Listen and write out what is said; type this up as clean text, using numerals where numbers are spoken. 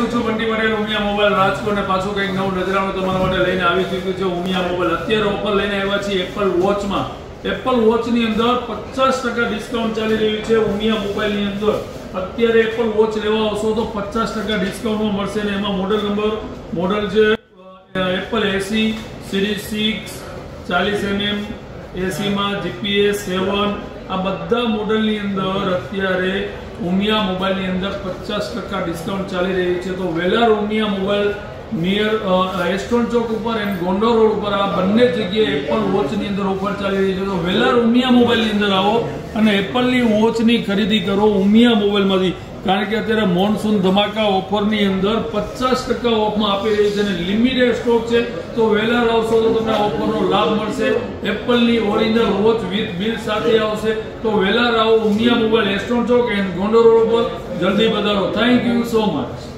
હું છું બંટી પટેલ, ઉમિયા મોબાઈલ રાજકોટ ને પાછું કંઈક નવું નજરાણું તમારા માટે લઈને આવી ચૂક્યું છે. ઉમિયા મોબાઈલ અત્યારે ઓફર લઈને આવ્યા છીએ એપલ વોચમાં. એપલ વોચની અંદર 50% ડિસ્કાઉન્ટ ચાલી રહ્યું છે. ઉમિયા મોબાઈલની અંદર અત્યારે એપલ વોચ લેવા આવશો તો 50% ડિસ્કાઉન્ટમાં મળશે ને એમાં મોડલ છે એપલ એસી સિરીઝ 6 40mm એસીમાં જીપીએસ 7 આ બધા મોડલની અંદર અત્યારે ઉમિયા મોબાઈલની અંદર 50% ડિસ્કાઉન્ટ ચાલી રહ્યું છે. તો વેલાર Umiya mobile near Aston chowk ઉપર એન્ડ ગોંડલ રોડ ઉપર આ બંને જગ્યાએ એપલ વોચની અંદર ઓફર ચાલી રહી છે. તો વેલાર ઉમિયા મોબાઈલની અંદર આવો અને એપલની વોચની ખરીદી કરો ઉમિયા મોબાઈલમાંથી, કારણ કે અત્યારે મોનસૂન ધમાકા ઓફરની અંદર 50% ઓફમાં આપી રહી છે અને લિમિટેડ સ્ટોક છે. તો વેલાર આવશો તો તમને ઓફરનો લાભ મળશે. એપલની ઓરિજિનલ વોચ વિથ બિલ સાથે આવશે. તો વેલાર આવો Umiya mobile Aston chowk and Gondal road ઉપર જલ્દી પધારો. Thank you so much.